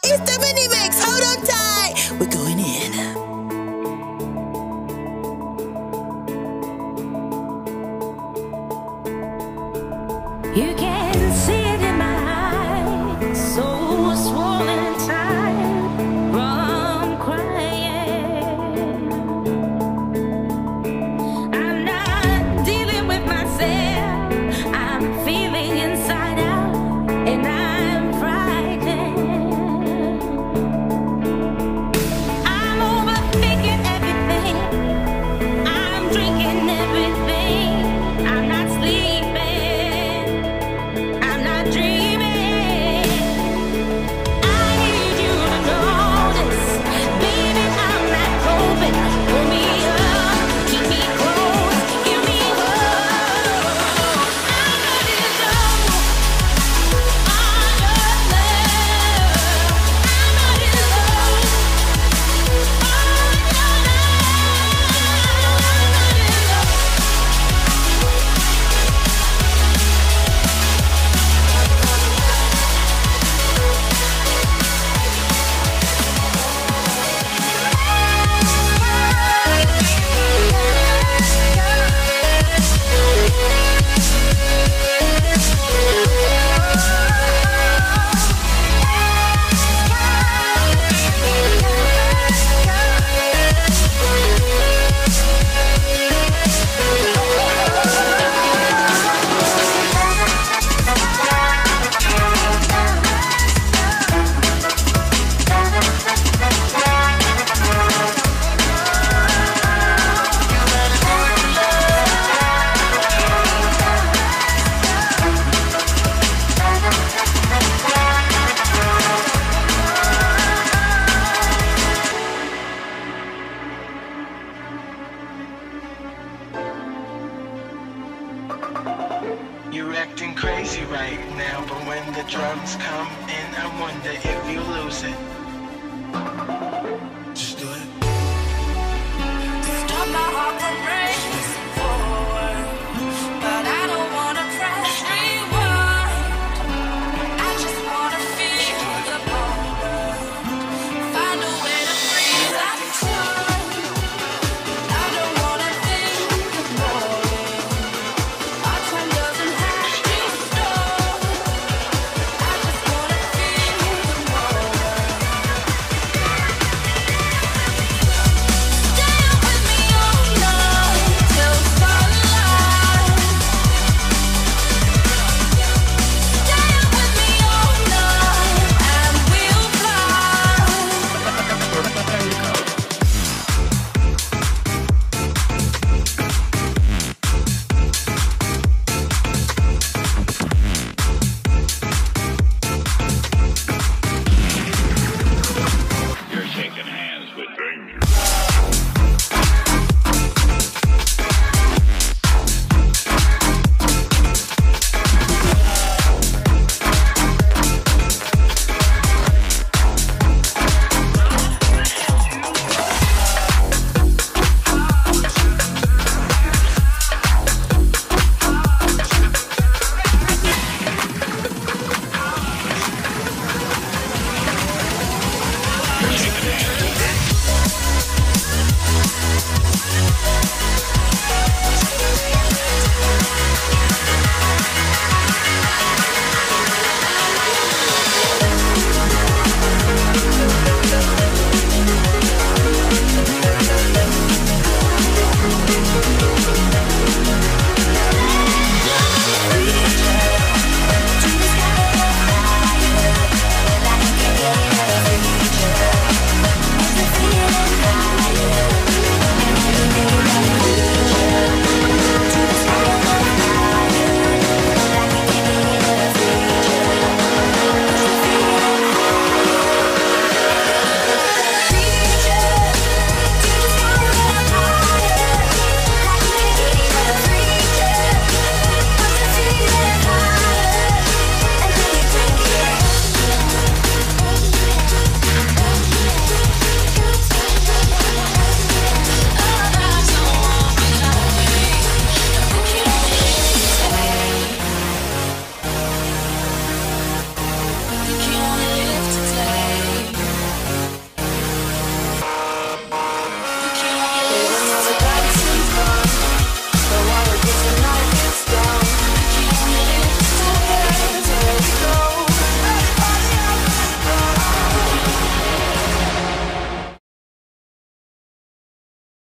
It's the mini mix. Hold on tight. We're going in. You can see it in my eyes, so swollen and tired from crying. I'm not dealing with myself. I'm feeling inside out, and I'm frightened. I'm overthinking everything. I'm drinking everything. I'm not sleeping. I'm not dreaming. I need you to notice, baby, I'm not coping. Pull me up, keep me close, give me hope. I'm ready to go on your love. I'm ready to go on your You're acting crazy right now, but when the drugs come in, I wonder if you lose it.